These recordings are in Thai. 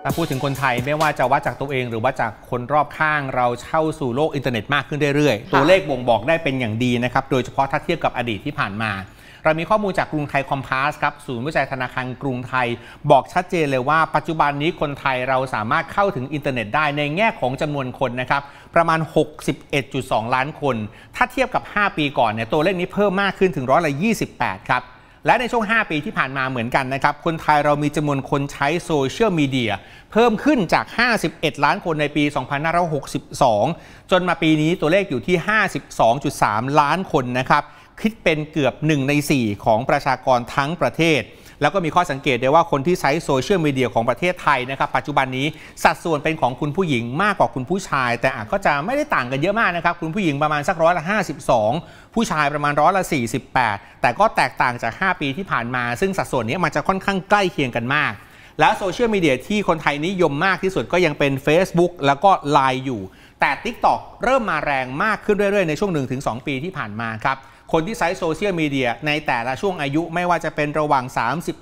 ถ้าพูดถึงคนไทยไม่ว่าจะวัดจากตัวเองหรือว่าจากคนรอบข้างเราเข้าสู่โลกอินเทอร์เน็ตมากขึ้นเรื่อยๆตัวเลขบ่งบอกได้เป็นอย่างดีนะครับโดยเฉพาะถ้าเทียบกับอดีตที่ผ่านมาเรามีข้อมูลจากกรุงไทยคอมพาสครับศูนย์วิจัยธนาคารกรุงไทยบอกชัดเจนเลยว่าปัจจุบันนี้คนไทยเราสามารถเข้าถึงอินเทอร์เน็ตได้ในแง่ของจำนวนคนนะครับประมาณ 61.2 ล้านคนถ้าเทียบกับ5ปีก่อนเนี่ยตัวเลขนี้เพิ่มมากขึ้นถึง28%ครับและในช่วง5ปีที่ผ่านมาเหมือนกันนะครับคนไทยเรามีจำนวนคนใช้โซเชียลมีเดียเพิ่มขึ้นจาก51ล้านคนในปี2562จนมาปีนี้ตัวเลขอยู่ที่52.3 ล้านคนนะครับคิดเป็นเกือบ1 ใน 4ของประชากรทั้งประเทศแล้วก็มีข้อสังเกตได้ว่าคนที่ใช้โซเชียลมีเดียของประเทศไทยนะครับปัจจุบันนี้สัดส่วนเป็นของคุณผู้หญิงมากกว่าคุณผู้ชายแต่ก็จะไม่ได้ต่างกันเยอะมากนะครับคุณผู้หญิงประมาณสัก52%ผู้ชายประมาณ48%แต่ก็แตกต่างจาก5ปีที่ผ่านมาซึ่งสัดส่วนนี้มันจะค่อนข้างใกล้เคียงกันมากแล้วโซเชียลมีเดียที่คนไทยนิยมมากที่สุดก็ยังเป็น Facebook แล้วก็ LINE อยู่แต่ TikTok เริ่มมาแรงมากขึ้นเรื่อยๆในช่วง 1-2 ปีที่ผ่านมาครับคนที่ใช้โซเชียลมีเดียในแต่ละช่วงอายุไม่ว่าจะเป็นระหว่าง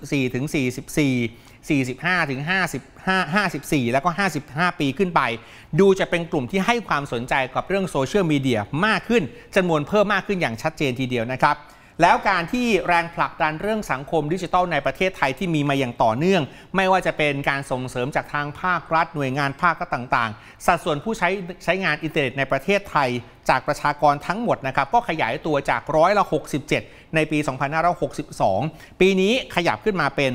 34-44 45-54แล้วก็55ปีขึ้นไปดูจะเป็นกลุ่มที่ให้ความสนใจกับเรื่องโซเชียลมีเดียมากขึ้นจำนวนเพิ่มมากขึ้นอย่างชัดเจนทีเดียวนะครับแล้วการที่แรงผลักดันเรื่องสังคมดิจิทัลในประเทศไทยที่มีมาอย่างต่อเนื่องไม่ว่าจะเป็นการส่งเสริมจากทางภาครัฐหน่วยงานภาครัฐต่างๆสัดส่วนผู้ใช้งานอินเทอร์เน็ตในประเทศไทยจากประชากรทั้งหมดนะครับก็ขยายตัวจาก67%ในปี2562ปีนี้ขยับขึ้นมาเป็น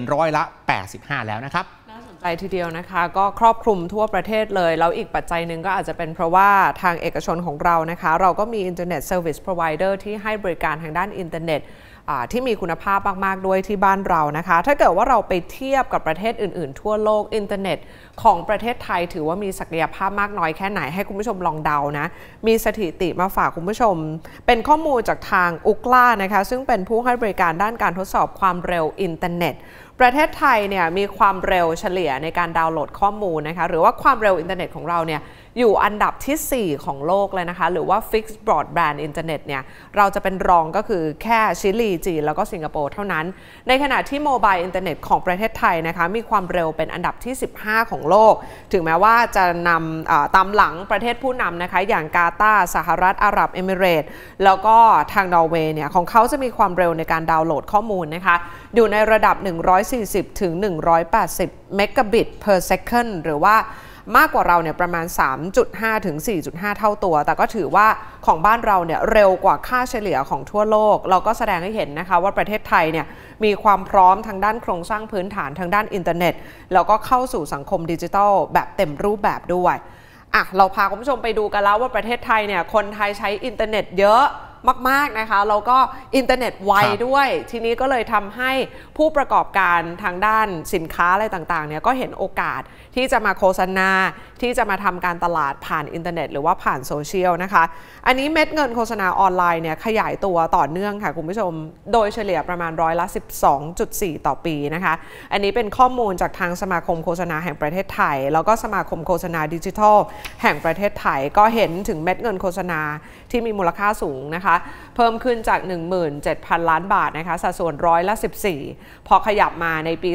85%แล้วนะครับใจทีเดียวนะคะก็ครอบคลุมทั่วประเทศเลยแล้วอีกปัจจัยหนึ่งก็อาจจะเป็นเพราะว่าทางเอกชนของเรานะคะเราก็มี Internet Service Provider ที่ให้บริการทางด้านอินเทอร์เน็ตที่มีคุณภาพมากๆด้วยที่บ้านเรานะคะถ้าเกิดว่าเราไปเทียบกับประเทศอื่นๆทั่วโลกอินเทอร์เน็ตของประเทศไทยถือว่ามีศักยภาพมากน้อยแค่ไหนให้คุณผู้ชมลองเดานะมีสถิติมาฝากคุณผู้ชมเป็นข้อมูลจากทางอุกล่านะคะซึ่งเป็นผู้ให้บริการด้านการทดสอบความเร็วอินเทอร์เน็ตประเทศไทยเนี่ยมีความเร็วเฉลี่ยในการดาวน์โหลดข้อมูลนะคะหรือว่าความเร็วอินเทอร์เน็ตของเราเนี่ยอยู่อันดับที่4ของโลกเลยนะคะหรือว่า Fixed Broadband Internet เนี่ยเราจะเป็นรองก็คือแค่ชิลีจีนแล้วก็สิงคโปร์เท่านั้นในขณะที่โมบายอินเทอร์เน็ตของประเทศไทยนะคะมีความเร็วเป็นอันดับที่15ของโลกถึงแม้ว่าจะนำตามหลังประเทศผู้นำนะคะอย่างกาตาร์สหรัฐอาหรับเอมิเรตส์แล้วก็ทางนอร์เวย์เนี่ยของเขาจะมีความเร็วในการดาวน์โหลดข้อมูลนะคะอยู่ในระดับ140 ถึง 180 เมกะบิต per second หรือว่ามากกว่าเราเนี่ยประมาณ 3.5 ถึง 4.5 เท่าตัวแต่ก็ถือว่าของบ้านเราเนี่ยเร็วกว่าค่าเฉลี่ยของทั่วโลกเราก็แสดงให้เห็นนะคะว่าประเทศไทยเนี่ยมีความพร้อมทางด้านโครงสร้างพื้นฐานทางด้านอินเทอร์เน็ตแล้วก็เข้าสู่สังคมดิจิทัลแบบเต็มรูปแบบด้วยเราพาคุณผู้ชมไปดูกันแล้วว่าประเทศไทยเนี่ยคนไทยใช้อินเทอร์เน็ตเยอะมากๆนะคะแล้วก็อินเทอร์เน็ตไวด้วยทีนี้ก็เลยทำให้ผู้ประกอบการทางด้านสินค้าอะไรต่างๆเนี่ยก็เห็นโอกาสที่จะมาโฆษณาที่จะมาทำการตลาดผ่านอินเทอร์เน็ตหรือว่าผ่านโซเชียลนะคะอันนี้เม็ดเงินโฆษณาออนไลน์เนี่ยขยายตัวต่อเนื่องค่ะคุณผู้ชมโดยเฉลี่ยประมาณ12.4%ต่อปีนะคะอันนี้เป็นข้อมูลจากทางสมาคมโฆษณาแห่งประเทศไทยแล้วก็สมาคมโฆษณาดิจิทัลแห่งประเทศไทยก็เห็นถึงเม็ดเงินโฆษณาที่มีมูลค่าสูงนะคะเพิ่มขึ้นจาก 17,000 ล้านบาทนะคะสัดส่วน14%พอขยับมาในปี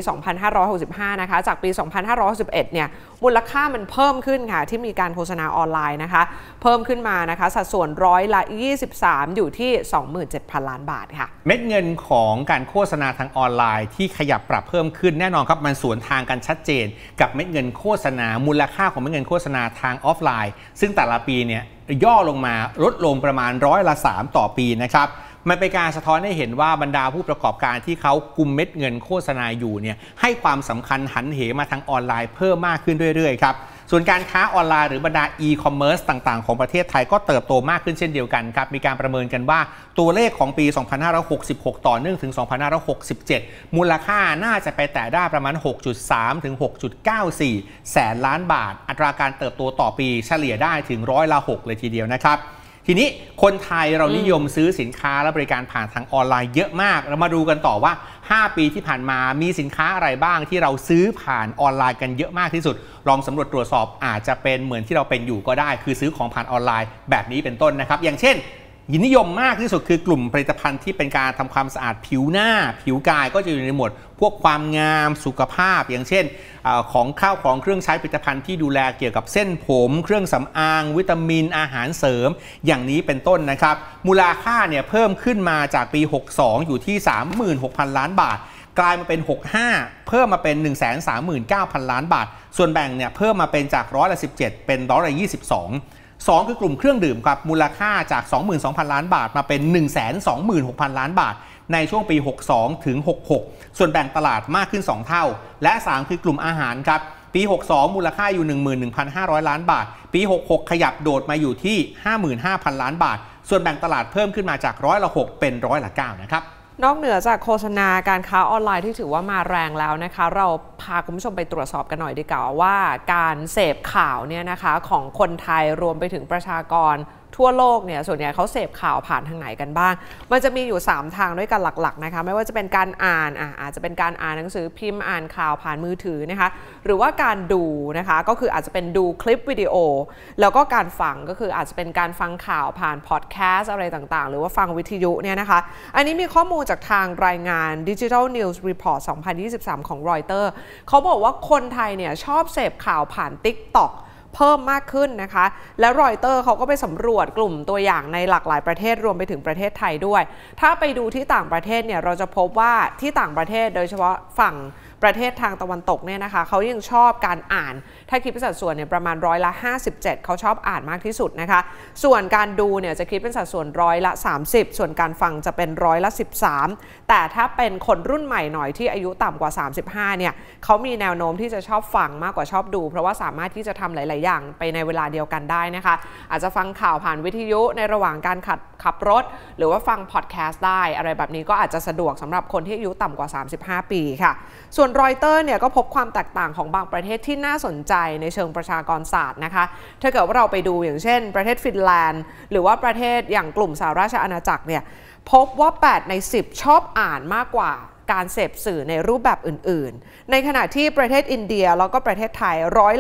2565 นะคะจากปี 2561 เนี่ยมูลค่ามันเพิ่มขึ้นค่ะที่มีการโฆษณาออนไลน์นะคะเพิ่มขึ้นมานะคะสัดส่วน23%อยู่ที่ 27,000 ล้านบาทค่ะเม็ดเงินของการโฆษณาทางออนไลน์ที่ขยับปรับเพิ่มขึ้นแน่นอนครับมันสวนทางกันชัดเจนกับเม็ดเงินโฆษณามูลค่าของเม็ดเงินโฆษณาทางออฟไลน์ซึ่งแต่ละปีเนี่ยย่อลงมาลดลงประมาณ3%ต่อปีนะครับมันเป็นการสะท้อนให้เห็นว่าบรรดาผู้ประกอบการที่เขากุมเม็ดเงินโฆษณาอยู่เนี่ยให้ความสำคัญหันเหมาทางออนไลน์เพิ่มมากขึ้นเรื่อยๆครับส่วนการค้าออนไลน์หรือบรรดาอีคอมเมิร์ซต่างๆของประเทศไทยก็เติบโตมากขึ้นเช่นเดียวกันครับมีการประเมินกันว่าตัวเลขของปี 2566 ต่อเนื่องถึง 2567 มูลค่าน่าจะไปแตะได้ประมาณ 6.3 ถึง 6.94 แสนล้านบาทอัตราการเติบโตต่อปีเฉลี่ยได้ถึง6%เลยทีเดียวนะครับทีนี้คนไทยเรานิยมซื้อสินค้าและบริการผ่านทางออนไลน์เยอะมากเรามาดูกันต่อว่า5ปีที่ผ่านมามีสินค้าอะไรบ้างที่เราซื้อผ่านออนไลน์กันเยอะมากที่สุดลองสำรวจตรวจสอบอาจจะเป็นเหมือนที่เราเป็นอยู่ก็ได้คือซื้อของผ่านออนไลน์แบบนี้เป็นต้นนะครับอย่างเช่นยินนิยมมากที่สุดคือกลุ่มผลิตภัณฑ์ที่เป็นการทำความสะอาดผิวหน้าผิวกายก็จะอยู่ในหมวดพวกความงามสุขภาพอย่างเช่นของข้าวของเครื่องใช้ผลิตภัณฑ์ที่ดูแลเกี่ยวกับเส้นผมเครื่องสำอางวิตามินอาหารเสริมอย่างนี้เป็นต้นนะครับมูลค่าเนี่ยเพิ่มขึ้นมาจากปี62อยู่ที่ 36,000 ล้านบาทกลายมาเป็น65เพิ่มมาเป็น 139,000 ล้านบาทส่วนแบ่งเนี่ยเพิ่มมาเป็นจาก17%เป็น22%คือกลุ่มเครื่องดื่มครับมูลค่าจาก 22,000 ล้านบาทมาเป็น 126,000 ล้านบาทในช่วงปี62ถึง66ส่วนแบ่งตลาดมากขึ้น2เท่าและ3คือกลุ่มอาหารครับปี62มูลค่าอยู่ 11,500 ล้านบาทปี66ขยับโดดมาอยู่ที่ 55,000 ล้านบาทส่วนแบ่งตลาดเพิ่มขึ้นมาจาก6%เป็น9%นะครับนอกเหนือจากโฆษณาการค้าออนไลน์ที่ถือว่ามาแรงแล้วนะคะเราพาคุณผู้ชมไปตรวจสอบกันหน่อยดีกว่าว่าการเสพข่าวเนี่ยนะคะของคนไทยรวมไปถึงประชากรทั่วโลกเนี่ยส่วนใหญ่เขาเสพข่าวผ่านทางไหนกันบ้างมันจะมีอยู่3ทางด้วยกันหลักๆนะคะไม่ว่าจะเป็นการอ่านอาจจะเป็นการอ่านหนังสือพิมพ์อ่านข่าวผ่านมือถือนะคะหรือว่าการดูนะคะก็คืออาจจะเป็นดูคลิปวิดีโอแล้วก็การฟังก็คืออาจจะเป็นการฟังข่าวผ่านพอดแคสต์อะไรต่างๆหรือว่าฟังวิทยุเนี่ยนะคะอันนี้มีข้อมูลจากทางรายงาน Digital News Report 2023 ของ Reuters เขาบอกว่าคนไทยเนี่ยชอบเสพข่าวผ่าน TikTokเพิ่มมากขึ้นนะคะและรอยเตอร์เขาก็ไปสำรวจกลุ่มตัวอย่างในหลากหลายประเทศรวมไปถึงประเทศไทยด้วยถ้าไปดูที่ต่างประเทศเนี่ยเราจะพบว่าที่ต่างประเทศโดยเฉพาะฝั่งประเทศทางตะวันตกเนี่ยนะคะเขายังชอบการอ่านถ้าคิดเป็นสัดส่วนเนี่ยประมาณ57%เขาชอบอ่านมากที่สุดนะคะส่วนการดูเนี่ยจะคิดเป็นสัดส่วน30%ส่วนการฟังจะเป็น13%แต่ถ้าเป็นคนรุ่นใหม่หน่อยที่อายุต่ำกว่า35เนี่ยเขามีแนวโน้มที่จะชอบฟังมากกว่าชอบดูเพราะว่าสามารถที่จะทำหลายๆอย่างไปในเวลาเดียวกันได้นะคะอาจจะฟังข่าวผ่านวิทยุในระหว่างการขับรถหรือว่าฟังพอดแคสต์ได้อะไรแบบนี้ก็อาจจะสะดวกสำหรับคนที่อายุต่ำกว่า35ปีค่ะส่วนรอยเตอร์เนี่ยก็พบความแตกต่างของบางประเทศที่น่าสนใจในเชิงประชากรศาสตร์นะคะถ้าเกิดว่าเราไปดูอย่างเช่นประเทศฟินแลนด์หรือว่าประเทศอย่างกลุ่มสหราชอาณาจักรเนี่ยพบว่า8ใน10ชอบอ่านมากกว่าการเสพสื่อในรูปแบบอื่นๆในขณะที่ประเทศอินเดียแล้วก็ประเทศไทย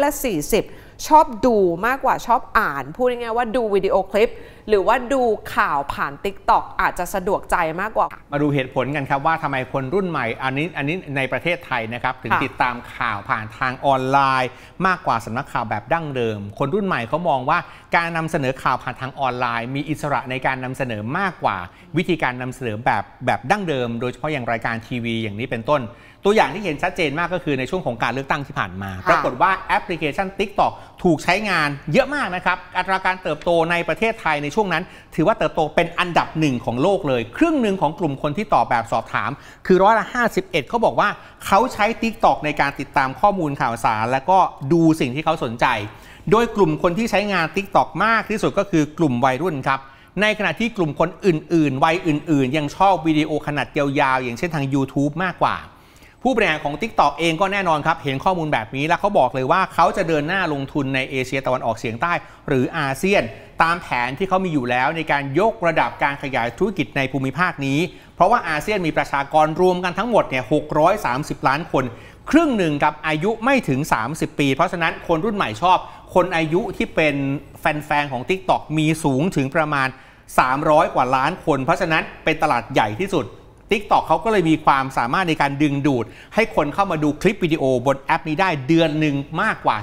40%ชอบดูมากกว่าชอบอ่านพูดง่ายๆว่าดูวิดีโอคลิปหรือว่าดูข่าวผ่าน TikTok อาจจะสะดวกใจมากกว่ามาดูเหตุผลกันครับว่าทำไมคนรุ่นใหม่อันนี้ในประเทศไทยนะครับถึงติดตามข่าวผ่านทางออนไลน์มากกว่าสำนักข่าวแบบดั้งเดิมคนรุ่นใหม่เขามองว่าการนำเสนอข่าวผ่านทางออนไลน์มีอิสระในการนำเสนอมากกว่าวิธีการนำเสนอแบบดั้งเดิมโดยเฉพาะอย่างรายการทีวีอย่างนี้เป็นต้นตัวอย่างที่เห็นชัดเจนมากก็คือในช่วงของการเลือกตั้งที่ผ่านมาปรากฏว่าแอปพลิเคชัน TikTok ถูกใช้งานเยอะมากนะครับอัตราการเติบโตในประเทศไทยในช่วงนั้นถือว่าเติบโตเป็นอันดับ1ของโลกเลยครึ่งหนึ่งของกลุ่มคนที่ตอบแบบสอบถามคือ51%เขาบอกว่าเขาใช้ TikTok ในการติดตามข้อมูลข่าวสารและก็ดูสิ่งที่เขาสนใจโดยกลุ่มคนที่ใช้งาน TikTok มากที่สุดก็คือกลุ่มวัยรุ่นครับในขณะที่กลุ่มคนอื่นๆวัยอื่นๆยังชอบวิดีโอขนาดยาวๆอย่างเช่นทาง YouTube มากกว่าผู้บริหารของ TikTok เองก็แน่นอนครับเห็นข้อมูลแบบนี้แล้วเขาบอกเลยว่าเขาจะเดินหน้าลงทุนในเอเชียตะวันออกเฉียงใต้หรืออาเซียนตามแผนที่เขามีอยู่แล้วในการยกระดับการขยายธุรกิจในภูมิภาคนี้เพราะว่าอาเซียนมีประชากรรวมกันทั้งหมดเนี่ย630ล้านคนครึ่งหนึ่งกับอายุไม่ถึง30ปีเพราะฉะนั้นคนรุ่นใหม่ชอบคนอายุที่เป็นแฟนๆของ TikTok มีสูงถึงประมาณ300กว่าล้านคนเพราะฉะนั้นเป็นตลาดใหญ่ที่สุดTikTok เขาก็เลยมีความสามารถในการดึงดูดให้คนเข้ามาดูคลิปวิดีโอบนแอปนี้ได้เดือนหนึ่งมากกว่า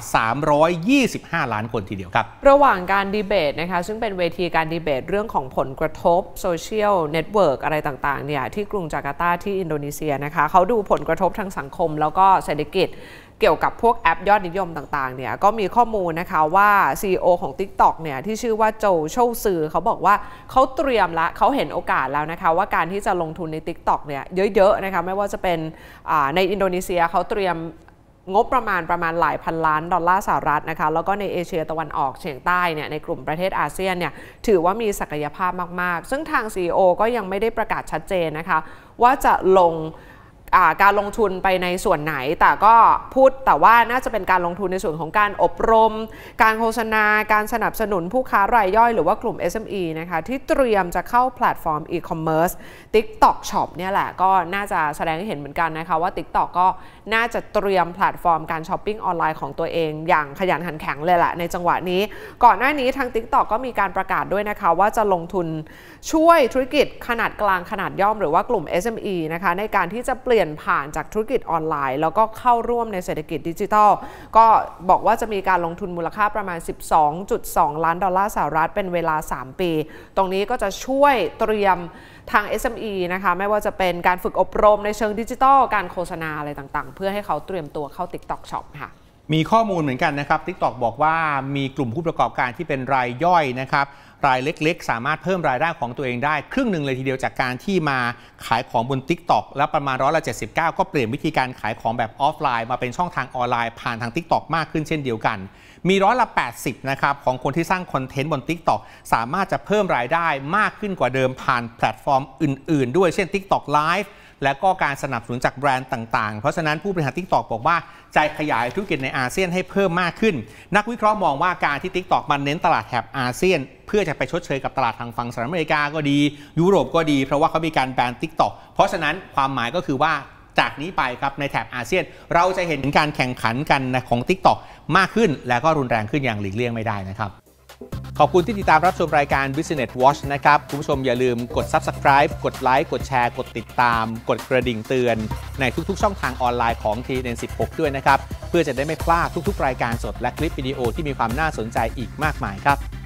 325ล้านคนทีเดียวครับระหว่างการดีเบตนะคะซึ่งเป็นเวทีการดีเบตเรื่องของผลกระทบโซเชียลเน็ตเวิร์กอะไรต่างๆเนี่ยที่กรุงจาการ์ตาที่อินโดนีเซียนะคะเขาดูผลกระทบทางสังคมแล้วก็เศรษฐกิจเกี่ยวกับพวกแอปยอดนิยมต่างๆเนี่ยก็มีข้อมูลนะคะว่า CEO ของ TikTok เนี่ยที่ชื่อว่าโจโชซือเขาบอกว่าเขาเตรียมละเขาเห็นโอกาสแล้วนะคะว่าการที่จะลงทุนใน TikTok เนี่ยเยอะๆนะคะไม่ว่าจะเป็นในอินโดนีเซียเขาเตรียมงบประมาณหลายพันล้านดอลลาร์สหรัฐนะคะแล้วก็ในเอเชียตะวันออกเฉียงใต้เนี่ยในกลุ่มประเทศอาเซียนเนี่ยถือว่ามีศักยภาพมากๆซึ่งทาง CEO ก็ยังไม่ได้ประกาศชัดเจนนะคะว่าจะลงการลงทุนไปในส่วนไหนแต่ก็พูดแต่ว่าน่าจะเป็นการลงทุนในส่วนของการอบรมการโฆษณาการสนับสนุนผู้ค้ารายย่อยหรือว่ากลุ่ม SME นะคะที่เตรียมจะเข้าแพลตฟอร์ม e-commerce TikTok Shop เนี่ยแหละก็น่าจะแสดงให้เห็นเหมือนกันนะคะว่า TikTok ก็น่าจะเตรียมแพลตฟอร์มการช้อปปิ้งออนไลน์ของตัวเองอย่างขยันขันแข็งเลยแหละในจังหวะนี้ก่อนหน้านี้ทาง TikTok ก็มีการประกาศด้วยนะคะว่าจะลงทุนช่วยธุรกิจขนาดกลางขนาดย่อมหรือว่ากลุ่ม SME นะคะในการที่จะเปลี่ยนผ่านจากธุรกิจออนไลน์แล้วก็เข้าร่วมในเศรษฐกิจดิจิทัลก็บอกว่าจะมีการลงทุนมูลค่าประมาณ 12.2 ล้านดอลลาร์สหรัฐเป็นเวลา3 ปีตรงนี้ก็จะช่วยเตรียมทาง SME นะคะไม่ว่าจะเป็นการฝึกอบรมในเชิงดิจิทัลการโฆษณาอะไรต่างๆเพื่อให้เขาเตรียมตัวเข้า TikTok Shop ค่ะมีข้อมูลเหมือนกันนะครับ TikTok บอกว่ามีกลุ่มผู้ประกอบการที่เป็นรายย่อยนะครับรายเล็กๆสามารถเพิ่มรายได้ของตัวเองได้ครึ่งหนึ่งเลยทีเดียวจากการที่มาขายของบน TikTok แล้วประมาณ79%ก็เปลี่ยนวิธีการขายของแบบออฟไลน์มาเป็นช่องทางออนไลน์ผ่านทาง TikTok มากขึ้นเช่นเดียวกันมี80%นะครับของคนที่สร้างคอนเทนต์บน TikTok สามารถจะเพิ่มรายได้มากขึ้นกว่าเดิมผ่านแพลตฟอร์มอื่นๆด้วยเช่น TikTok Live และก็การสนับสนุนจากแบรนด์ต่างๆเพราะฉะนั้นผู้บริหาร TikTok บอกว่าจะขยายธุรกิจในอาเซียนให้เพิ่มมากขึ้นนักวิเคราะห์มองว่าการที่ TikTok มันเน้นตลาดแถบอาเซียนเพื่อจะไปชดเชยกับตลาดทางฝั่งสหรัฐอเมริกาก็ดียุโรปก็ดีเพราะว่าเขามีการแบน TikTok เพราะฉะนั้นความหมายก็คือว่าจากนี้ไปครับในแถบอาเซียนเราจะเห็นการแข่งขันกันของ TikTok มากขึ้นและก็รุนแรงขึ้นอย่างหลีกเลี่ยงไม่ได้นะครับขอบคุณที่ติดตามรับชมรายการ Business Watch นะครับคุณผู้ชมอย่าลืมกด Subscribe กดไลค์กดแชร์กดติดตามกดกระดิ่งเตือนในทุกๆช่องทางออนไลน์ของ TNN16 ด้วยนะครับเพื่อจะได้ไม่พลาดทุกๆรายการสดและคลิปวิดีโอที่มีความน่าสนใจอีกมากมายครับ